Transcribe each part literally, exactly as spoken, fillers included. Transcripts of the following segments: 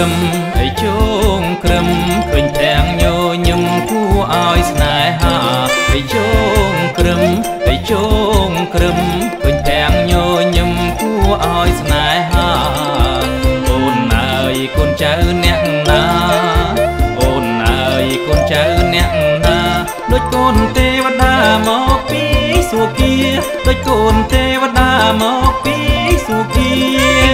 ឹមអីជងក្រឹមឃើញទាំងញញឹមគួរឲ្យស្នេហាអីជងក្រឹមអីជងក្រឹមឃើញទាំងញញឹមគួរឲ្យស្នេហាអូនអើយកូនចៅអ្នកណាអូនអើយកូនចៅអ្នកណាដូចកូនទេវតាមកពីសួគ៌ដូចកូនទេវតាមកពីសួគ៌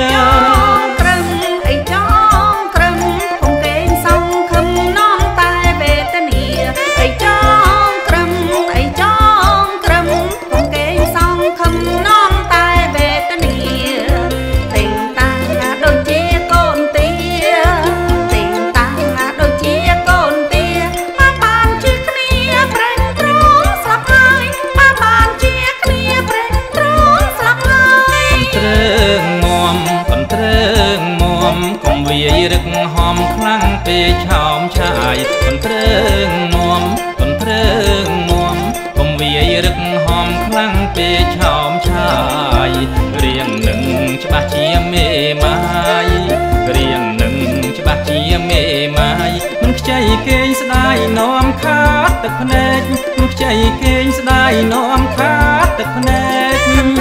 រឹកហមខ្លាំងពេកឆោមឆាយបន្ត្រើងមុំបន្ត្រើងមុំកុំវាយរឹកហមខ្លាំងពេកឆោមឆាយរៀងនឹងច្បាស់ជាមេម៉ាយរៀងនឹងច្បាស់ជាមេម៉ាយមិនខ្ចីគេងស្ដាយនាំខាតទឹកភ្នែកមិនខ្ចីគេងស្ដាយនាំខាតទឹកភ្នែក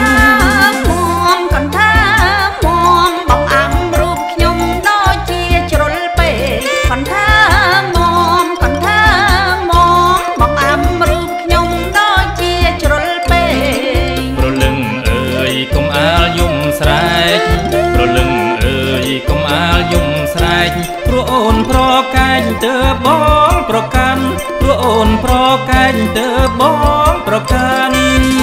ប្រលឹងអើយកុំអាលយំស្រែកព្រោះអូនប្រកែកទើបបងប្រកាន់ព្រោះអូនប្រកែកទើបបងប្រកាន់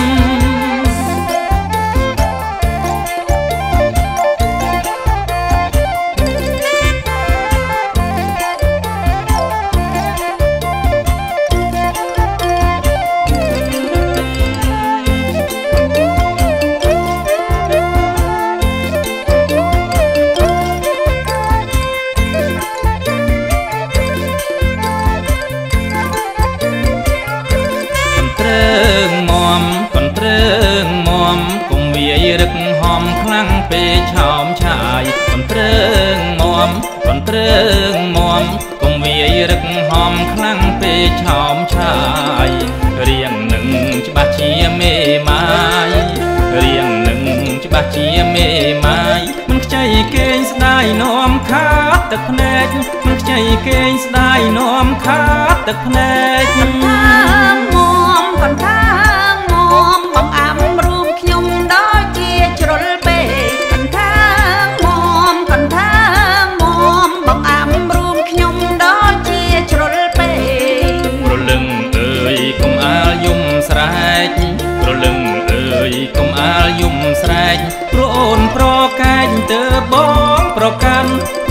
រឹកហមខ្លាំងពេកឆោមឆាយបន្ត្រើងមុំបន្ត្រើងមុំកុំវាយរឹកហមខ្លាំងពេកឆោមឆាយរៀងនឹងច្បាស់ជាមេម៉ាយរៀងនឹងច្បាស់ជាមេម៉ាយមិនខ្ចីគេងស្ដាយនាំខាតទឹកភ្នែកមិនខ្ចីគេងស្ដាយនាំខាតទឹកភ្នែកបន្ថើងមុំបន្ថើងមុំបងអាំរួមខ្ញុំដូចជាជ្រុលពេកកន្ថាងមុំកន្ថាងមុំបងអាំរួមខ្ញុំដូចជាជ្រុលពេកប្រលឹងអើយកុំអាលយំស្រែកប្រលឹងអើយកុំអាលយំស្រែកព្រោះអូនប្រកែកទើបបងប្រកាន់